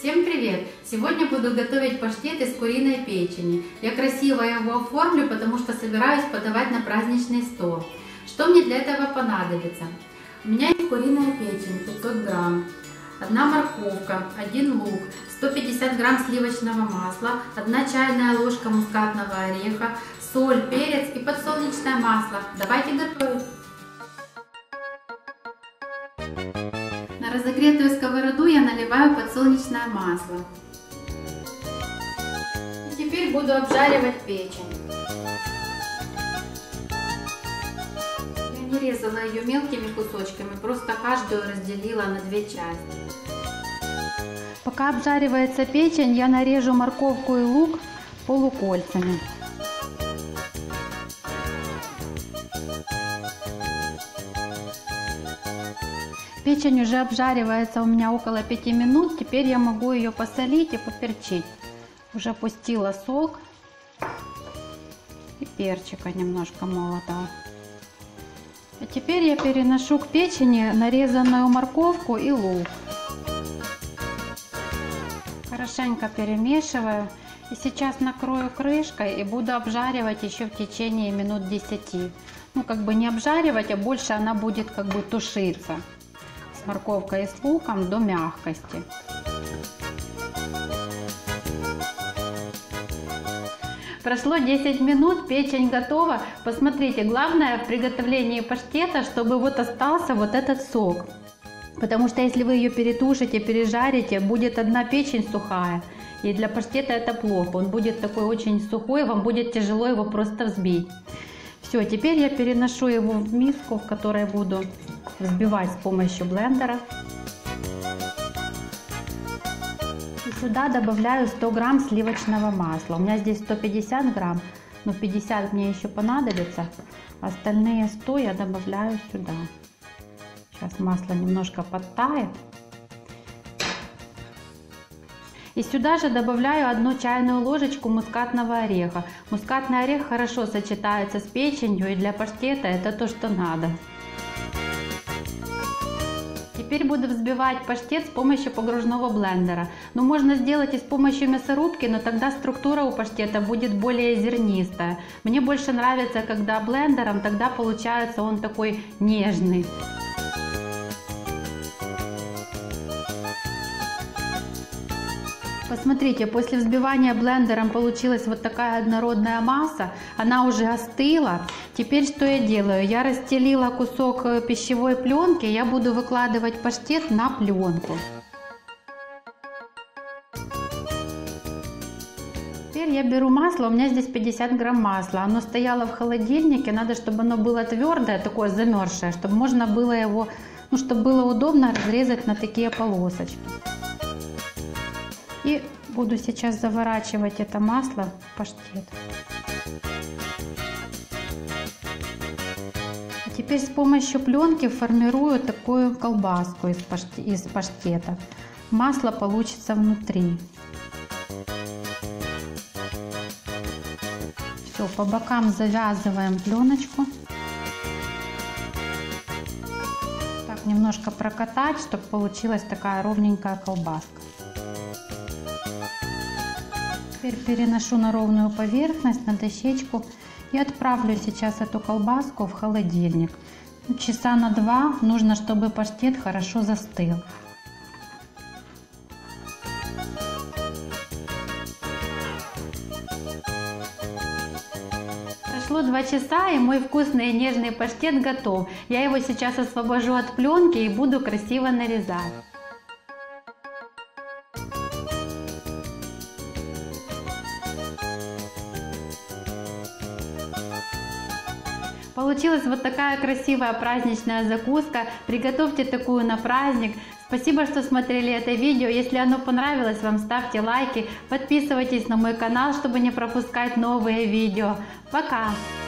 Всем привет! Сегодня буду готовить паштет из куриной печени. Я красиво его оформлю, потому что собираюсь подавать на праздничный стол. Что мне для этого понадобится? У меня есть куриная печень 500 грамм, 1 морковка, 1 лук, 150 грамм сливочного масла, 1 чайная ложка мускатного ореха, соль, перец и подсолнечное масло. Давайте готовить! На разогретую сковороду я наливаю подсолнечное масло. И теперь буду обжаривать печень. Я не резала ее мелкими кусочками, просто каждую разделила на 2 части. Пока обжаривается печень, я нарежу морковку и лук полукольцами. Печень уже обжаривается у меня около 5 минут. Теперь я могу ее посолить и поперчить. Уже пустила сок и перчика немножко молотого. А теперь я переношу к печени нарезанную морковку и лук. Хорошенько перемешиваю. И сейчас накрою крышкой и буду обжаривать еще в течение минут 10. Ну, как бы не обжаривать, а больше она будет как бы тушиться. С морковкой и с луком до мягкости. Прошло 10 минут, печень готова. Посмотрите, главное в приготовлении паштета, чтобы вот остался вот этот сок. Потому что если вы ее перетушите, пережарите, будет одна печень сухая. И для паштета это плохо. Он будет такой очень сухой, вам будет тяжело его просто взбить. Все, теперь я переношу его в миску, в которой буду взбивать с помощью блендера. И сюда добавляю 100 грамм сливочного масла. У меня здесь 150 грамм, но 50 мне еще понадобится. Остальные 100 я добавляю сюда. Сейчас масло немножко подтает. И сюда же добавляю 1 чайную ложечку мускатного ореха. Мускатный орех хорошо сочетается с печенью, и для паштета это то, что надо. Теперь буду взбивать паштет с помощью погружного блендера. Но можно сделать и с помощью мясорубки, но тогда структура у паштета будет более зернистая. Мне больше нравится, когда блендером, тогда получается он такой нежный. Посмотрите, после взбивания блендером получилась вот такая однородная масса. Она уже остыла. Теперь что я делаю? Я расстелила кусок пищевой пленки. Я буду выкладывать паштет на пленку. Теперь я беру масло. У меня здесь 50 грамм масла. Оно стояло в холодильнике. Надо, чтобы оно было твердое, такое замерзшее, чтобы можно было его, ну, чтобы было удобно разрезать на такие полосочки. И буду сейчас заворачивать это масло в паштет. Теперь с помощью пленки формирую такую колбаску из паштета. Масло получится внутри. Все, по бокам завязываем пленочку. Так, немножко прокатать, чтобы получилась такая ровненькая колбаска. Теперь переношу на ровную поверхность, на дощечку, и отправлю сейчас эту колбаску в холодильник. Часа на 2 нужно, чтобы паштет хорошо застыл. Прошло 2 часа, и мой вкусный и нежный паштет готов. Я его сейчас освобожу от пленки и буду красиво нарезать. Получилась вот такая красивая праздничная закуска. Приготовьте такую на праздник. Спасибо, что смотрели это видео. Если оно понравилось вам, ставьте лайки. Подписывайтесь на мой канал, чтобы не пропускать новые видео. Пока!